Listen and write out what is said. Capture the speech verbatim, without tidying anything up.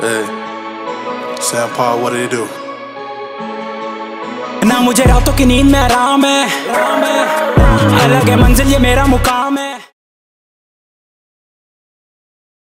Hey, Sam Paul, what did he do? ना मुझे रातों की नींद में आराम है, अलग है मंजिल ये मेरा मुकाम है।